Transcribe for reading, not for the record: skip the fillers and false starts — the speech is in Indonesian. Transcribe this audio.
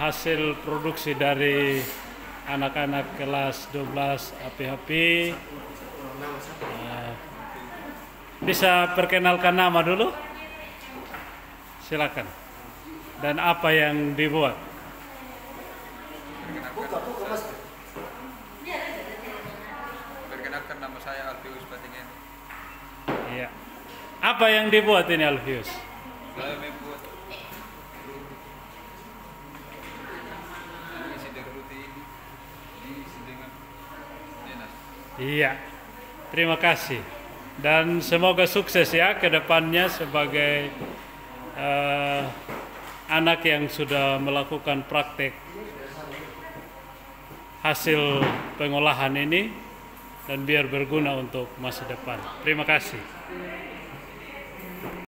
hasil produksi dari anak-anak kelas 12 APHP. Bisa perkenalkan nama dulu? Silakan. Dan apa yang dibuat? Perkenalkan, nama saya Alfius Batingen. Iya. Apa yang dibuat ini, Alfius? Saya membuat isi dari roti ini diisi dengan nenas. Iya. Terima kasih. Dan semoga sukses ya ke depannya sebagai anak yang sudah melakukan praktek hasil pengolahan ini dan biar berguna untuk masa depan. Terima kasih.